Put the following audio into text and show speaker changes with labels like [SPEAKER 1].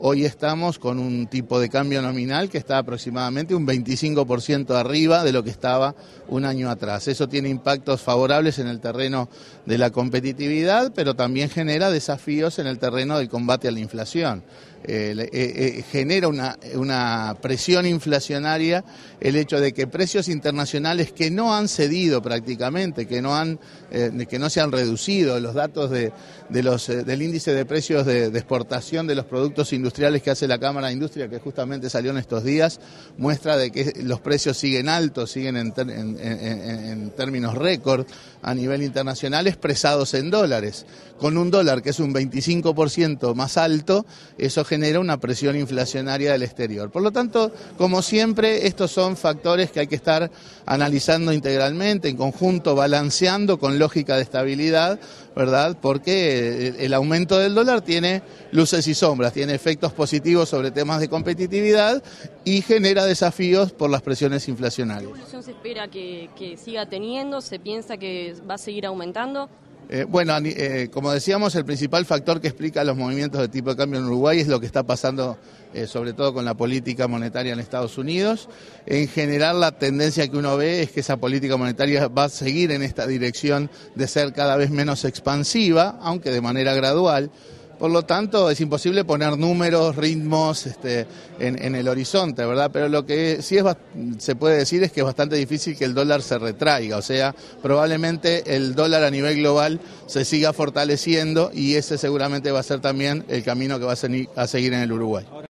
[SPEAKER 1] Hoy estamos con un tipo de cambio nominal que está aproximadamente un 25% arriba de lo que estaba un año atrás. Eso tiene impactos favorables en el terreno de la competitividad, pero también genera desafíos en el terreno del combate a la inflación. Genera una presión inflacionaria el hecho de que precios internacionales que no han cedido prácticamente, que no se han reducido, los datos del índice de precios de exportación de los productos industriales que hace la Cámara de Industria, que justamente salió en estos días, muestra de que los precios siguen altos, siguen en términos récord a nivel internacional, expresados en dólares. Con un dólar que es un 25% más alto, eso genera una presión inflacionaria del exterior. Por lo tanto, como siempre, estos son factores que hay que estar analizando integralmente, en conjunto, balanceando con lógica de estabilidad, ¿verdad? Porque el aumento del dólar tiene luces y sombras, tiene efectos positivos sobre temas de competitividad y genera desafíos por las presiones inflacionarias.
[SPEAKER 2] ¿Qué evolución se espera que siga teniendo? ¿Se piensa que va a seguir aumentando?
[SPEAKER 1] Como decíamos, el principal factor que explica los movimientos de tipo de cambio en Uruguay es lo que está pasando sobre todo con la política monetaria en Estados Unidos. En general, la tendencia que uno ve es que esa política monetaria va a seguir en esta dirección de ser cada vez menos expansiva, aunque de manera gradual. Por lo tanto, es imposible poner números, ritmos en el horizonte, ¿verdad? Pero lo que sí se puede decir es que es bastante difícil que el dólar se retraiga, o sea, probablemente el dólar a nivel global se siga fortaleciendo y ese seguramente va a ser también el camino que va a seguir en el Uruguay.